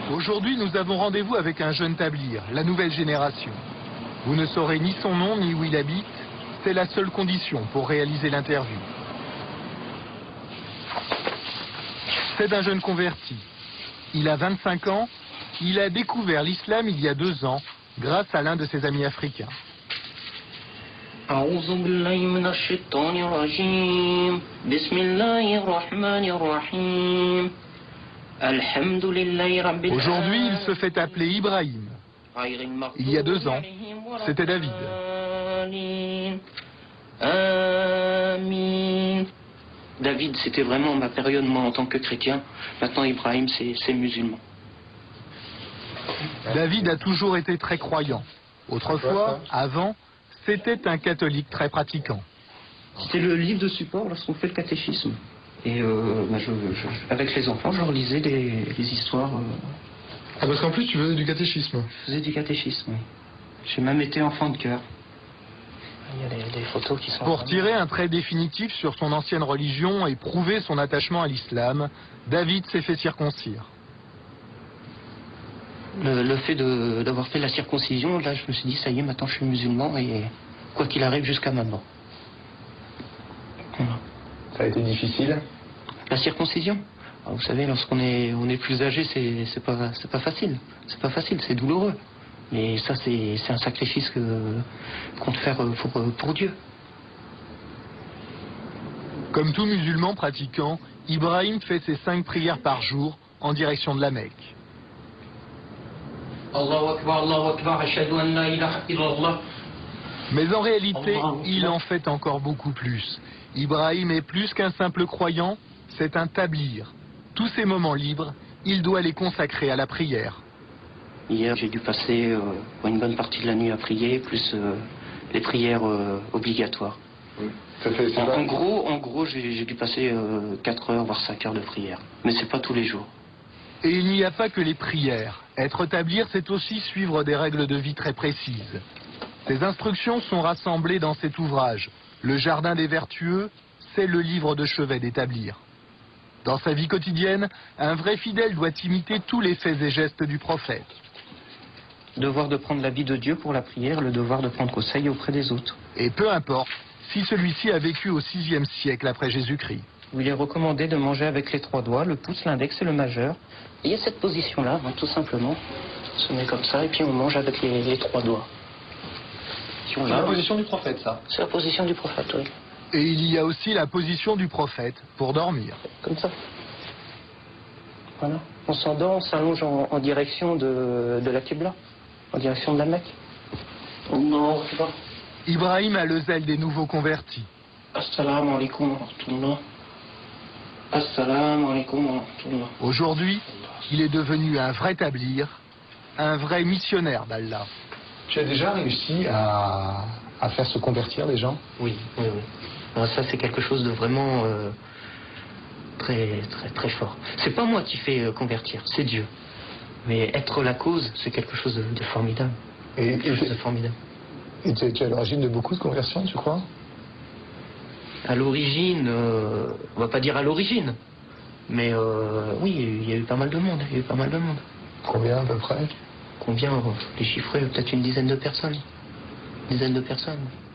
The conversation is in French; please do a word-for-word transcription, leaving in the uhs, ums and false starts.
Aujourd'hui, nous avons rendez-vous avec un jeune tablir, la nouvelle génération. Vous ne saurez ni son nom ni où il habite. C'est la seule condition pour réaliser l'interview. C'est un jeune converti. Il a vingt-cinq ans. Il a découvert l'islam il y a deux ans grâce à l'un de ses amis africains. Aujourd'hui, il se fait appeler Ibrahim. Il y a deux ans, c'était David. David, c'était vraiment ma période, moi, en tant que chrétien. Maintenant, Ibrahim, c'est musulman. David a toujours été très croyant. Autrefois, avant, c'était un catholique très pratiquant. C'était le livre de support lorsqu'on fait le catéchisme. Et euh, bah je, je, avec les enfants, je leur lisais les, les histoires. Euh... Ah, parce qu'en plus, tu faisais du catéchisme. Je faisais du catéchisme, oui. J'ai même été enfant de cœur. Il y a des, des photos qui sont... Pour tirer un trait définitif sur son ancienne religion et prouver son attachement à l'islam, David s'est fait circoncire. Le, le fait d'avoir fait la circoncision, là, je me suis dit, ça y est, maintenant je suis musulman et quoi qu'il arrive jusqu'à maintenant. Voilà. Ça a été difficile? La circoncision? Alors, vous savez, lorsqu'on est, on est plus âgé, c'est pas, c'est pas facile. C'est pas facile, c'est douloureux. Mais ça, c'est un sacrifice qu'on compte faire pour, pour Dieu. Comme tout musulman pratiquant, Ibrahim fait ses cinq prières par jour en direction de la Mecque. Mais en réalité, il en fait encore beaucoup plus. Ibrahim est plus qu'un simple croyant, c'est un tablir. Tous ses moments libres, il doit les consacrer à la prière. Hier, j'ai dû passer euh, une bonne partie de la nuit à prier, plus euh, les prières euh, obligatoires. Oui. Ça fait, en, en gros, en gros j'ai dû passer euh, quatre heures, voire cinq heures de prière. Mais c'est pas tous les jours. Et il n'y a pas que les prières. Être tablir, c'est aussi suivre des règles de vie très précises. Ces instructions sont rassemblées dans cet ouvrage. Le Jardin des Vertueux, c'est le livre de chevet des tablirs. Dans sa vie quotidienne, un vrai fidèle doit imiter tous les faits et gestes du prophète. Le devoir de prendre l'habit de Dieu pour la prière, le devoir de prendre conseil auprès des autres. Et peu importe si celui-ci a vécu au sixième siècle après Jésus-Christ. Où il est recommandé de manger avec les trois doigts, le pouce, l'index et le majeur. Et il y a cette position-là, hein, tout simplement. On se met comme ça et puis on mange avec les, les trois doigts. C'est la position du prophète, ça? C'est la position du prophète, oui. Et il y a aussi la position du prophète pour dormir. Comme ça. Voilà. On s'endort, on s'allonge en, en direction de, de la Qibla, en direction de la Mecque. Non, c'est pas. Ibrahim a le zèle des nouveaux convertis. Assalamu alaikum wa rahmatullah. Assalamu alaikum wa rahmatullah. Aujourd'hui, il est devenu un vrai tablir, un vrai missionnaire d'Allah. Tu as déjà réussi à, à faire se convertir les gens? Oui, oui, oui. Alors ça, c'est quelque chose de vraiment euh, très, très, très fort. C'est pas moi qui fais euh, convertir, c'est Dieu. Mais être la cause, c'est quelque chose de, de formidable. Et, quelque et chose de formidable. Et tu es, tu es à l'origine de beaucoup de conversions, tu crois? À l'origine, euh, on va pas dire à l'origine, mais euh, oui, il y a eu pas mal de monde. Il y a eu pas mal de monde. Combien à peu près? Combien? Les chiffrer, peut-être une dizaine de personnes. Une dizaine de personnes.